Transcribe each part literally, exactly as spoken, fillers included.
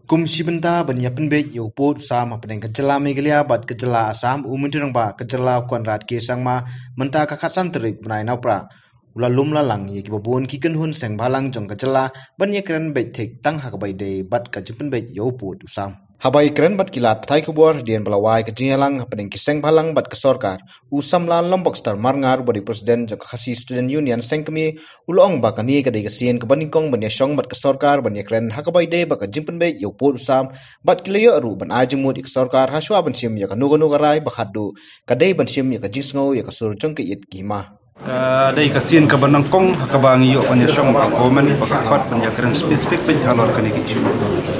Kumsi benta banya penbet yo pot sama pedeng kejela Meghalaya bat kejela Assam umuntirang ba kejela Konrad ke sangma menta kakat santrik benai napra ula lum lalang ye kibabun kiken hun seng balang jong kejela banya keren bet tek tang hakabai de bat kajipen bet yo pot usam habai keren bat kilat thai kubor dian belawai kejingalang pedeng kiseng balang bat kesorkar usam lan lombok star marngar bodi presiden jok khasi student union sengkemi ulong bakani kadai kesien kebanikong banya syong bat kesorkar banya keren hakabai de baka jimpen bet yo pot usam bat kilayo aru ban ajemut kesorkar haswa ban sim ya kanu kanu garai bakhadu kadai ban sim ya kajisngo ya kasur jong ke it kima Kadai kasien kebanangkong hakabangi yo banya syong ba komen baka khot banya keren spesifik bet halor kani ki isu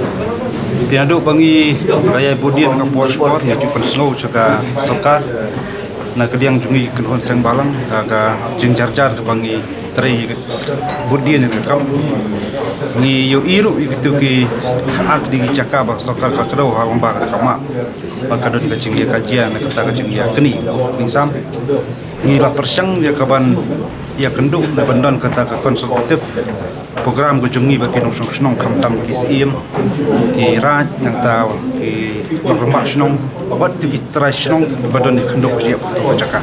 tiado bangi raya bodian ka sport ya cupan snow chaka sokar na kediang jungi kenhon seng balang ka jingjar-jar ke bangi tri bodian ka kam ni yo iru itu ki ak di chaka ba sokar ka kdo halong ba ka kama ba kadon ka jingi kajian ka ta ka jingi keni insam ni la persyang ya kaban ya kenduk na bandon kata ka konsultatif program ko jungi ba kinong snong kam tam ki sim ki raj nang taw ki program snong wat ki trai snong badon ni kenduk siap ko jaka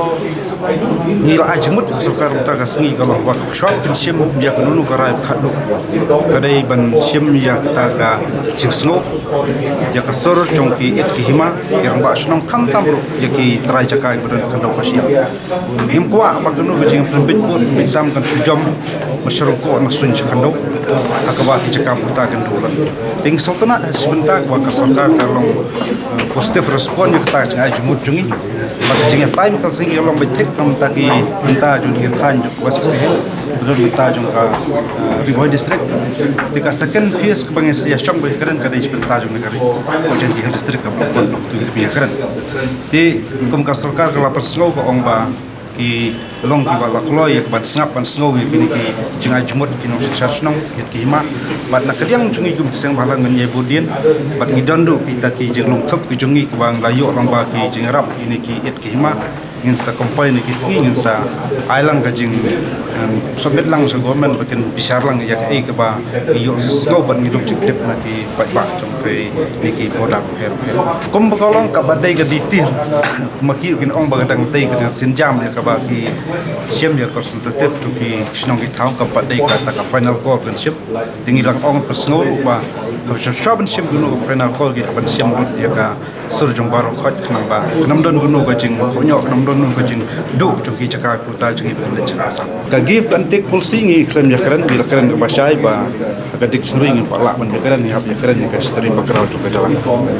ni la ajmut sokar ta ka sngi kalau wa shop kin sim ya kununu karai khadu kadai ban sim ya kata ka jingsno ya ka sor chongki it ki hima ki ba snong kam tam ru ya ki trai jaka badon kenduk siap him kwa ba kunu jing pembit pun misam kan sujom masyarakat nasun cakandau akabat cakap putar kendulan ting sotona sebentar wa kasarkar kalong positif respon yang kita jangan jumut jungi bagi jingnya time ta sing yolong becek tam taki minta jungi kan wasik sehat betul minta jungka ribuan distrik tika second phase ke bangi sia chong bagi keren kadai sebentar jungi kari ko janji distrik ka pon tu dia keren ti kum kasarkar kalau persngau ko ongba ki long ki wala kloy bat snap ban snow ki ni ki jinga jumut ki no sar snong ki hima bat na kediang jungi kum seng balang ngan ye budien bat ngidondu kita ki jing long thop ki jungi ki bang layo long ba ki jing rap ini ki it ki hima ngin sa company ni ki singi ngin sa ailang ka jing sobet lang sa government bakin bisar lang ya ka ke ba yo snow ban ngiduk cip tip na ki pat ba jong ke ni ki product her kum bakolong ka badai ka ditir maki kin ong bagadang tai ka sinjam ya ka ba ki sim ya konsultatif tu ki snong ki thau ka badai ka ta ka final call kan sim tingi lang ong personal ba so shaban sim gunu final call ki ban sim ya ka sur jong baro khot khnang ba nam don gunu ka jing ko nyok nam don ka jing du tu ki chaka puta jing bi chaka sa ka give kan tik pulsi ngi klem ya keren bila keren ka basai ba ka dik suring pa la ban ya keren ya ya keren ka stream ba kraw tu ka jalan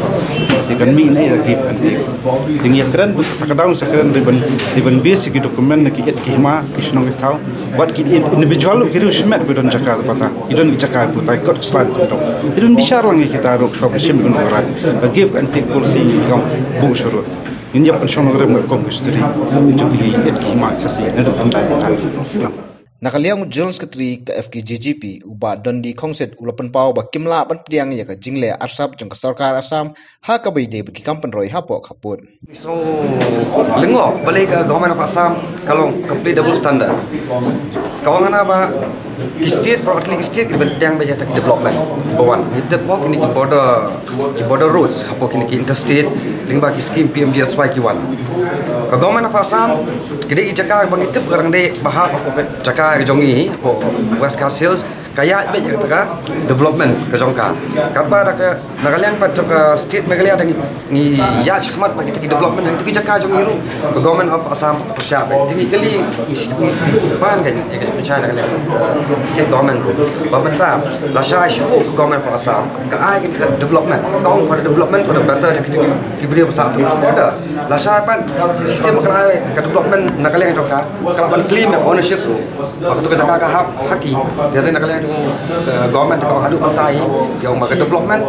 ti kan mi nei ka give kan tik ting ya keren ta ka daun sa keren riban riban basic dokumen ki et ki ma ki snong ki thau wat ki individual ki ru shmet bi don chaka pata idon ki chaka puta kot slide ko idon bishar lang kita rok shop sim gun ora ka give kan tik pulsi ngam bu shurut ini apa yang orang mereka kustri jadi itu mak kasih itu pandai kan nakaliang Jones ketri ke F K J G P uba dondi kongset ulapan pau ba kimla ban pdiang ya ka jingle arsap jong sarkar Assam ha ka bai de bagi kampan roi hapo khapun so lengo balik ke government of Assam kalau complete double standard kawangan apa ki state broadly state bidang baja tak development bawan itu pok ini ki border ki border roads hapo kini ki interstate lingba ki scheme P M D S Y ki one ka government of Assam kini jaka bang itu orang de bahap apa jaka jongi hapo West Coast Hills kaya be kata development ke jongka kapa dak nagalian pat ka state Meghalaya dan ni ya chakmat bagi ki development itu ki jaka jongi ru ka government of Assam persya ini kali pan kan ya ke China kali state government babenta la shay shubu government of Assam ka ai ki development kong for development for the better ki beri besar ada la shay pan sistem ka ka development nagalian jongka kalau ban claim ownership tu waktu ka jaka ka haki jadi nagalian government kalau hadu pantai yang bagi development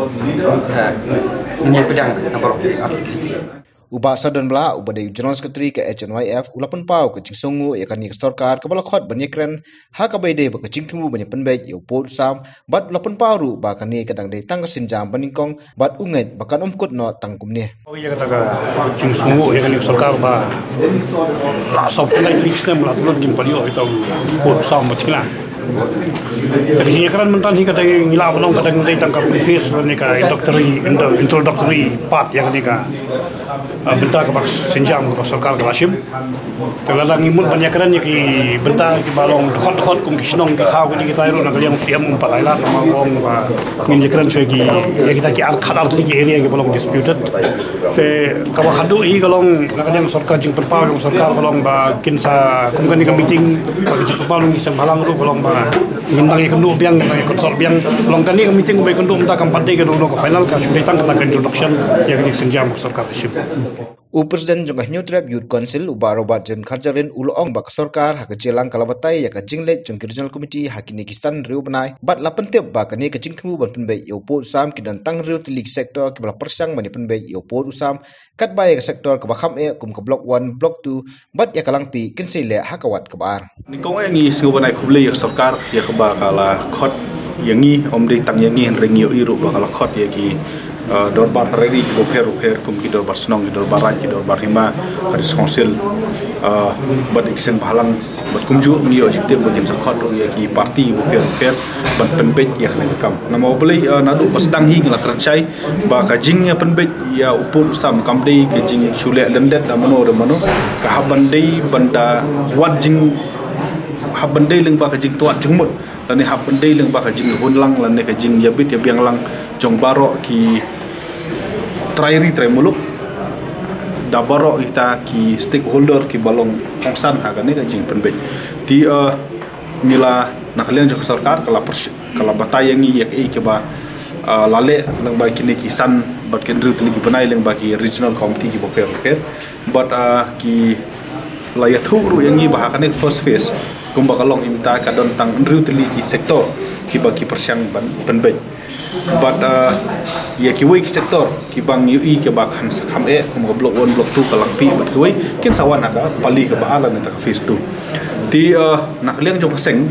ini pedang nomor atletik uba sadon bla uba de general secretary ke H N Y F ulapan pau ke jingsongu ya kan ni sarkar ke bala khot banye kren ha ka bai de ba ke jingtmu banye penbet yo pot sam bat ulapan pau ru ba kan ni kadang de tang sinjam baningkong bat unget bakan umkut no tangkum ni oh ya kata ka jingsongu ya kan ni sarkar ba la sob na ilisnem la tulon gim palio itu pot sam matila Jadi ini kan mentan hingga tadi ngilap nong kadang tadi tangkap previs ni ka introductory introductory part yang ni ka benda ke senjam ke sarkar ke Hashim. Kalau lagi mud banyak kan ni ki benda ki balong hot hot kum kisnong ki thau ni kita iru nak yang fiam umpat laila nama wong ngin jekran cuy ki ya kita ki ar khadar ni ki area ki balong disputed. Te kawa khadu i kalong nak yang sarkar jing perpau yang sarkar kalong ba kinsa kum kan ni ka meeting ba jing perpau ni sem halang ru kalong ba ngin nang ikan biang nang konsol biang long kan ni ka meeting ba ikan umta kam partai ke do ko final ka sudah tang kata introduction yang ni senjam sarkar Hashim. U Presiden jengah New Trap Youth Council uba robat jen khajarin ulong bak sarkar hak jelang kalabatai ya ka jingle jeng regional committee hakini kisan riu benai bat la pentep ba kani ka jing temu ban penbai yo po sam ki dan tang riu tilik sektor ki bala persang mani penbai yo po usam kat bai ka sektor ka bakham e kum ka block one block two bat ya kalang pi kin sei le hakawat ka bar ni kong ai ngi sku banai khubli ya sarkar ya ka ba kala khot yangi om de tang yangi ring yo iru ba kala khot ya ki dorbar tereri ki boper boper kum ki dorbar snong ki dorbar ran ki dorbar hima kadis konsil bat iksen balang bat kumju mi yo jite bagian sakot ya ki parti boper boper bat penbet ya kena kam nama boleh nadu pasdang hi ngla kercai ba ka jing ya penbet ya upur sam kamdei ke jing shule lendet amano de mano ka habandei banda wat jing habandei leng ba ka jing tuat jengmut dan ni habandei leng ba ka jing hunlang lan ne ka jing yabit ya biang lang jong baro ki trairi trai muluk da baro kita ki stakeholder ki balong kongsan agane ka jing penbet ti mila nakalian jok sarkar kala kala batayangi yak e ke ba lale lang ba kini ki san bat kendru tli ki banai lang ba ki regional committee ki boker boker but ki layat huru yangi ba hakane first phase kumba kalong imta ka don tang ndru tli ki sektor ki ba ki persyang ban penbet but uh, ya kiwai ki sektor ki bang ui ke bakhan sakham e kum ga block one block two kalang pi but kiwai kin sawan ka pali ka baala na ta phase two ti uh, nakliang jong seng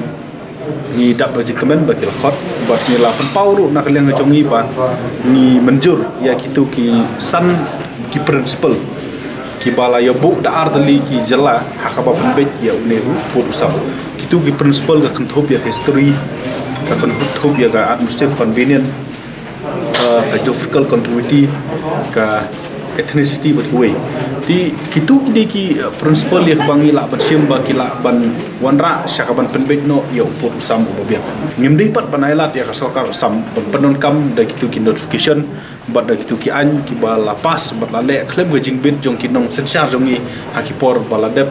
ni dap logic kemen ba kil khot but ni la pen pauru nakliang jong i ba ni menjur ya kitu ki san ki principle ki bala ya bu da ardli ki jala hakaba penbet ya uneru put usam kitu ki principle ga kanthop ya history akan hukum ya ka administrative convenient uh, ka geographical continuity ka ethnicity but way di kitu kini ki uh, principle yang bangi la ban sim ba ki la ban wanra syakaban penbet no ya upur usam ubiak ngimdei pat panailat ya ka sarkar sam penon kam da kitu ki notification bat da kitu ki an ki ba la pas bat la le klem ga jingbit jong ki nong sensar jongi hakipor baladep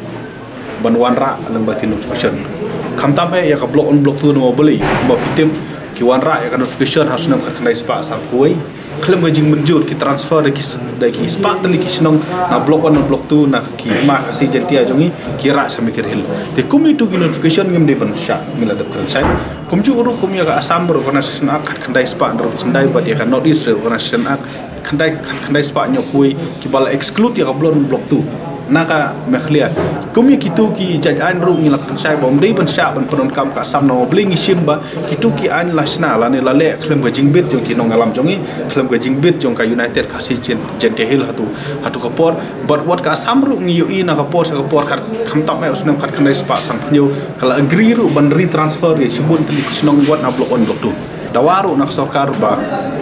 ban wanra lembati notification kamtame ya ka block on block tu no beli ba pitim ki wanra ya ka notification harus nam kena spa sap kuai klem ga jing menjur ki transfer da ki da ki spa tali ki sinong na block one block two na ki ma kasi jentia jongi ki ra sa mikir hil de kum itu ki notification ngem de ban sha mila da kran sai kum ju uru kum ya ka asam ber organisation ak kandai spa ro kandai ba ya ka notice organisation ak kandai kandai spa nyo kuai ki bala exclude ya ka block block two naka mekhlia kumi kitu ki jajan ru ngila sai bom dei ban sha ban penon kam ka sam no bling simba kitu ki an lasna la ne la le klem ga jingbit jong ki nong alam jongi klem ga jingbit jong ka united ka si jen jen te hil hatu hatu ka por but what ka sam ru ngi yu na ka por sa ka por ka kham tap mai usnam khat khnai spa sam pnyo kala agree ru ban re transfer ye sibun tli snong wat na block on block tu dawaru nak sarkar ba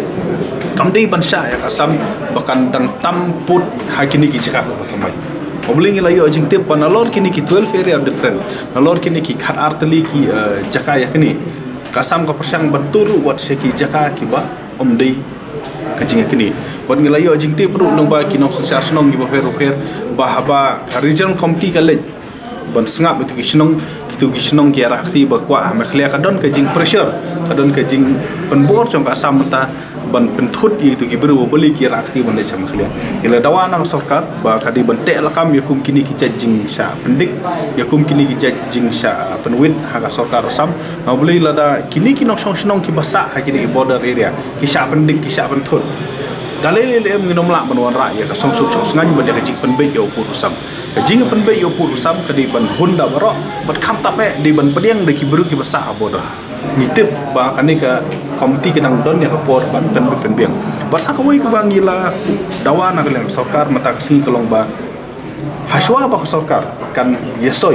kamdei ban sha ya ka sam bakan dang tamput hakini ki jaka ko tamai Obling ila yo jing tip panalor kini ki twelve area different nalor kini ki khat artli ki jaka ya kini kasam ka persang banturu wat se ki jaka ki ba omdei ka jing kini wat ngila yo jing tip ru nong ba ki nong sosial snong gi ba fer fer ba haba regional committee ka le ban sngap itu ki snong kitu ki snong ki ara akti ba kwa ma khlia ka don ka jing pressure ka don ka jing penbor chong ka sam ta ban penthut itu ki beru beli ki rakti ban de cham khlia ila dawana sarkar ba kadi ban te lakam yakum kini ki jing sha pendik yakum kini ki jing sha penwit haga sarkar sam na beli lada kini ki nok song snong ki basa ha kini border area ki sha pendik ki sha penthut dalele le em nginom la ban wan ra ya ka song suk chong ngan ban de jing penbek yo pur sam jing penbek yo pur sam kadi ban hunda baro bat kham tape di ban pediang de ki beru ki basa border nitip ba kani ka komiti kenang don ya kapor ban pen pen biang basa ka wai ka bangila dawa na kaleng sarkar mata kasing kalong ba haswa ba sarkar kan yesoy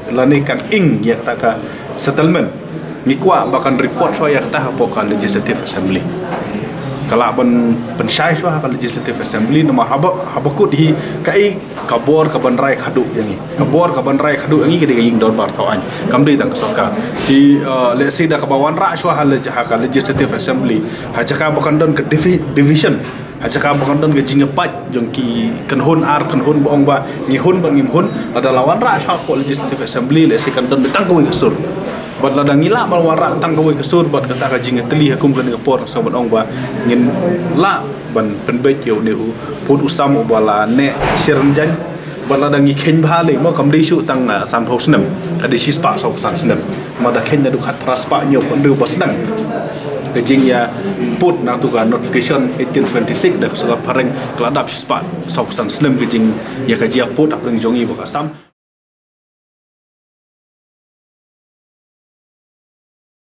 lanikan ing ya kata ka settlement ngikwa bahkan report so ya kata apa ka legislative assembly kala ban pensyai so ka legislative assembly nama haba habakut hi kai kabor ka banrai khadu yang ni kabor ka banrai khadu yang ni gede ging dor bar thawan kamri tang sarkar di le sida ka bawan ra so ha le ka legislative assembly ha jaka bahkan don ke division Aja bahkan don gaji ngepat jongki kenhun ar kenhun boong ba ngihun ba ngimhun ada lawan ra sha po legislative assembly le sikan don betang kawai kesur bat ladang ngila mal wara tang kawai kesur bat kata gaji ngeteli hukum kan ngepor sa boong ba ngin la ban penbet yo ne pun usam bala ne sirnjan bat ladang ngikhen ba le mo kam shu tang sam thos nem kadi sispa so san snem ma da khen da dukhat praspa nyo pandu basnang kejingnya put nang tuga notification eighteen twenty-six dah surat pareng keladap sispa sausan slim kejing ya kejia put apa yang jongi bakasam